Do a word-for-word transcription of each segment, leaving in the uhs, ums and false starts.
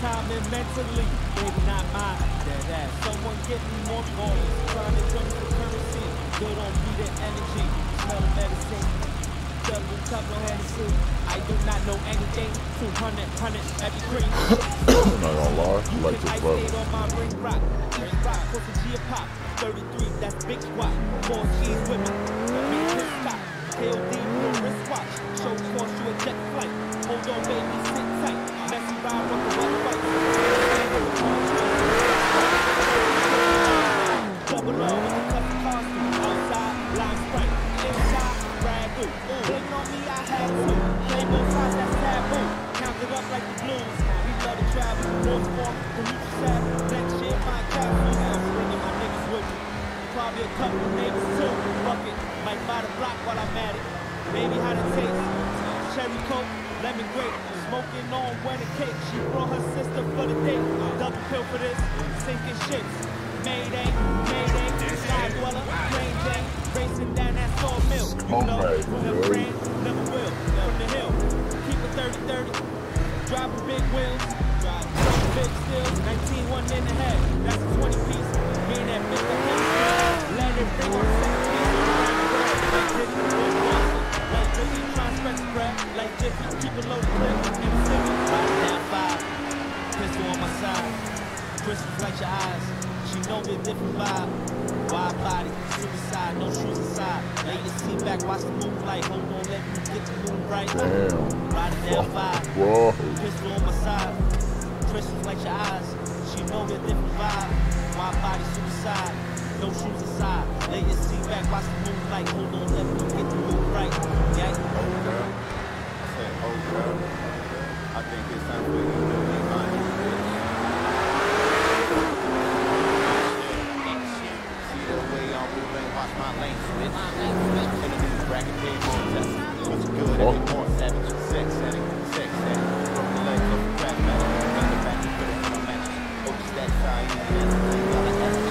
time and mentally, maybe not mine. Dead ass. Someone get me more balls. Trying to jump the currency. Good on be the energy. Smell the medicine. Double cup, no Hennessy. I do not know anything. two hundred, one hundred, every cream. I'm not gonna lie, I like this bro. I on my ring rock. Ring rock, put the G pop. thirty-three, that's big squat. Four G's with me. Big hip stop. K O D, blue wristwatch. Show course you a jet flight. Hold on, baby, sit tight. Messy ride with the wet fight. Double R with the custom costume. Outside, line sprite. Inside, brag new. Waiting on me, I had to. Play both sides, that's taboo. Count it up like the blues. We love to travel. North Fork, the neutral side. Next year, my castle. I'm bringing my niggas with me. Probably a couple of neighbors too. Fuck it. Might buy the block while I'm at it. Baby, how to taste. Cherry Coke, lemon grape. Smoking on wedding cake. She brought her sister for the date. Double pill for this. Sinking ships. Mayday, Mayday. Sky dweller, plain Jane. Racing down that saw mill. You know, never ran, never will. From the hill. Keep it thirty thirty. Driving big wheels. Drive big stills. nineteen one in the head. That's a twenty piece. Me and that Mister Hemsworth. Let it bring on seven pieces. Like Diddy, like Diddy, trying to stretch the bread. Like Jiffy, keep it low clip. In the city, riding down five. Pistol on my side. Crystals like your eyes. She know me a different vibe. Wide body, suicide, no shoes aside. Lay your seat back, watch the moonlight. Hold on, let me get the moon right. Damn. Riding down five. Whoa. Pistol on my side. Crystals like your eyes. She know me a different vibe. Wide body, suicide, no shoes aside. Lay your seat back, watch the moonlight. Hold on, let me get the moon right. Yeah. Oh girl, I said, oh girl, I think it's time for you to be mine. See the way I'm moving, watch my lane switch. In the new bracket, they won't test. Looks good every more savage, sex setting, sex setting. From the legs of the crack metal, got the back to put it in a match. Oh, just that side, you got the essence.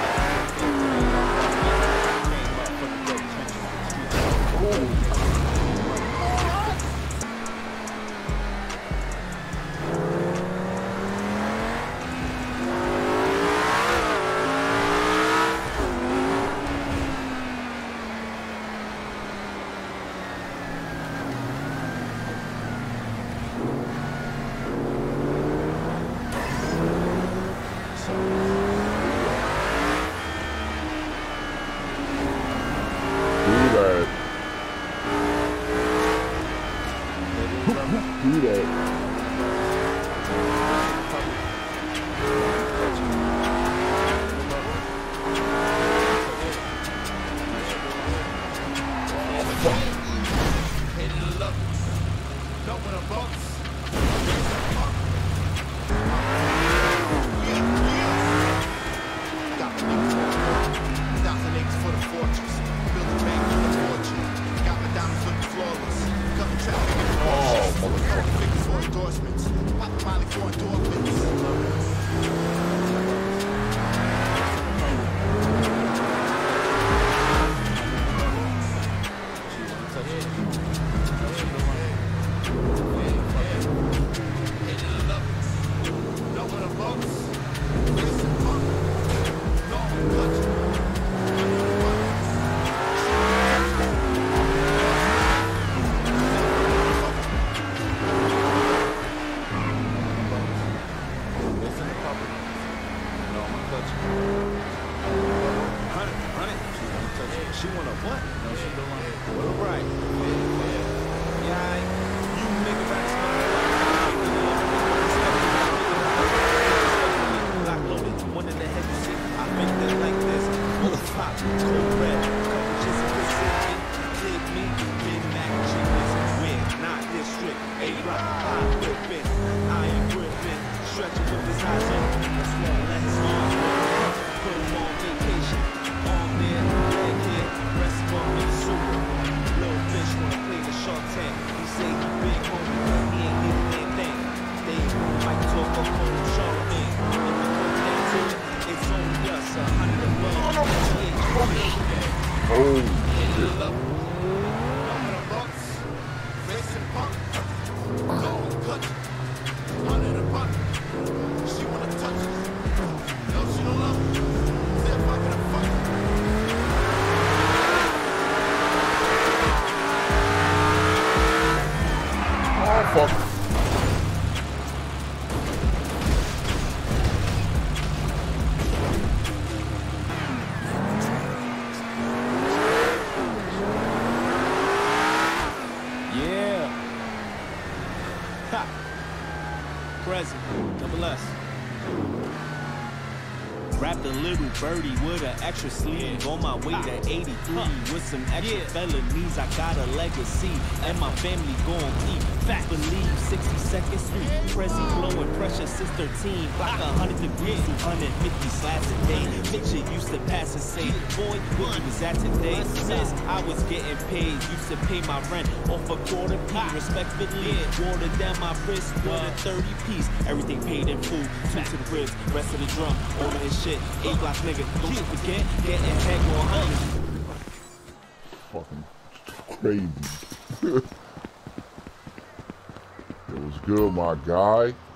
Do that. She wanna what? No, she don't want it. Well, right. Yeah, yeah. You nigga rats, lock loaded, one in the head, you see. I make this like this. Bullets pop, cold red, couple just a precision. Dig me, big mac chickens. We're not district. A-rock, high whipping, iron gripping, stretching with his eyes open. That's why let his arms work. Put him on vacation. On there, leg here, rest on me, super. Little fish wanna play the Shark Tank. He said present. Double S. Wrapped a little birdie with an extra sleeve. On my way to eighty-three with some extra felonies. I got a legacy and my family gon' eat. Facts believe sixty seconds sweet. Prezi blowing pressure since thirteen. Block a hundred degrees, two hundred fifty slaps a day. Picture used to pass and say, boy, where you was at today? Since I was getting paid, used to pay my rent off a quarter P. Respectfully, water down my wrist with a thirty piece. Everything paid in full. Two to the ribs, rest of the drum, all of this shit. A block nigga, don't you forget, getting head one hundred. Fucking crazy. It was good, my guy.